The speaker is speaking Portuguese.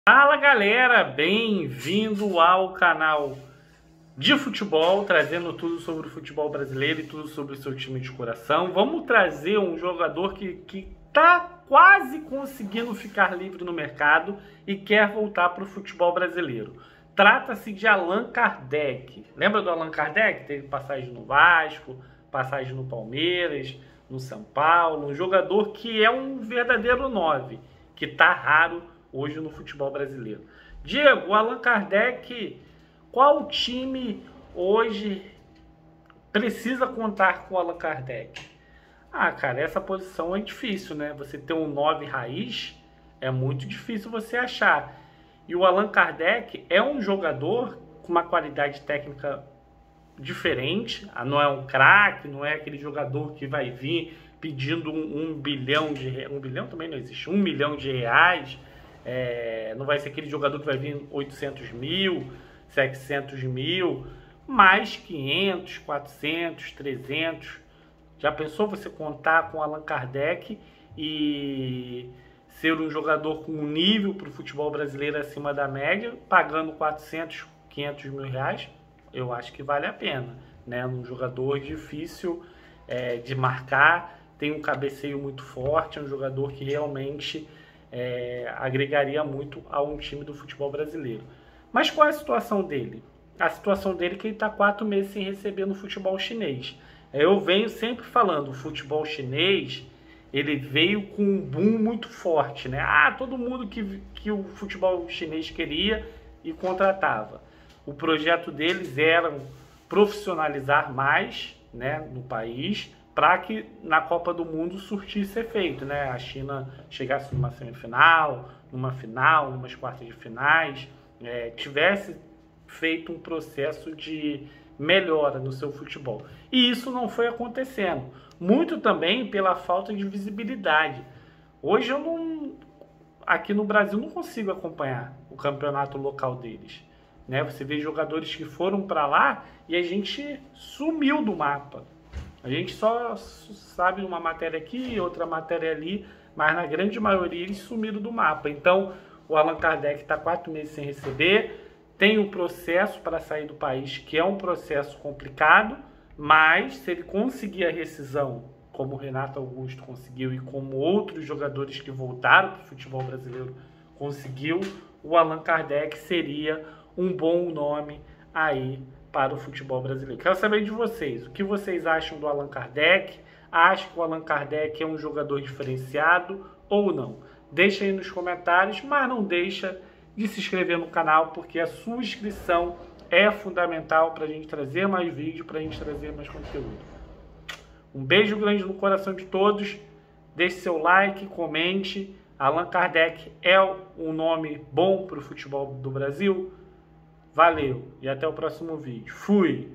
Fala galera, bem-vindo ao canal de futebol, trazendo tudo sobre o futebol brasileiro e tudo sobre o seu time de coração. Vamos trazer um jogador que tá quase conseguindo ficar livre no mercado e quer voltar para o futebol brasileiro. Trata-se de Allan Kardec. Lembra do Allan Kardec? Teve passagem no Vasco, passagem no Palmeiras, no São Paulo. Um jogador que é um verdadeiro 9, que tá raro hoje no futebol brasileiro. Diego, o Allan Kardec, qual time hoje precisa contar com o Allan Kardec? Cara, essa posição é difícil, né? Você ter um 9 raiz é muito difícil você achar. E o Allan Kardec é um jogador com uma qualidade técnica diferente. Não é um craque, não é aquele jogador que vai vir pedindo um bilhão de reais. 1 bilhão também não existe. 1 milhão de reais. Não vai ser aquele jogador que vai vir 800 mil, 700 mil, mais 500, 400, 300. Já pensou você contar com Allan Kardec e ser um jogador com um nível para o futebol brasileiro acima da média, pagando 400, 500 mil reais? Eu acho que vale a pena, né? Um jogador difícil de marcar, tem um cabeceio muito forte, é um jogador que realmente agregaria muito a um time do futebol brasileiro. Mas qual é a situação dele? A situação dele é que ele está 4 meses sem receber no futebol chinês. Eu venho sempre falando, o futebol chinês, ele veio com um boom muito forte, né? Todo mundo que o futebol chinês queria e contratava. O projeto deles era profissionalizar mais, né, no país, para que na Copa do Mundo surtisse efeito, né? A China chegasse numa semifinal, numa final, numas quartas de finais, tivesse feito um processo de melhora no seu futebol. E isso não foi acontecendo. Muito também pela falta de visibilidade. Hoje aqui no Brasil não consigo acompanhar o campeonato local deles, né? Você vê jogadores que foram para lá e a gente sumiu do mapa. A gente só sabe uma matéria aqui, outra matéria ali, mas na grande maioria eles sumiram do mapa. Então o Allan Kardec está 4 meses sem receber, tem um processo para sair do país, que é um processo complicado, mas se ele conseguir a rescisão, como o Renato Augusto conseguiu e como outros jogadores que voltaram para o futebol brasileiro conseguiu, o Allan Kardec seria um bom nome aí para o futebol brasileiro. Quero saber de vocês, o que vocês acham do Allan Kardec? Acham que o Allan Kardec é um jogador diferenciado ou não? Deixa aí nos comentários, mas não deixa de se inscrever no canal, porque a sua inscrição é fundamental para a gente trazer mais vídeo, para a gente trazer mais conteúdo. Um beijo grande no coração de todos, deixe seu like, comente. Allan Kardec é um nome bom para o futebol do Brasil? Valeu e até o próximo vídeo. Fui!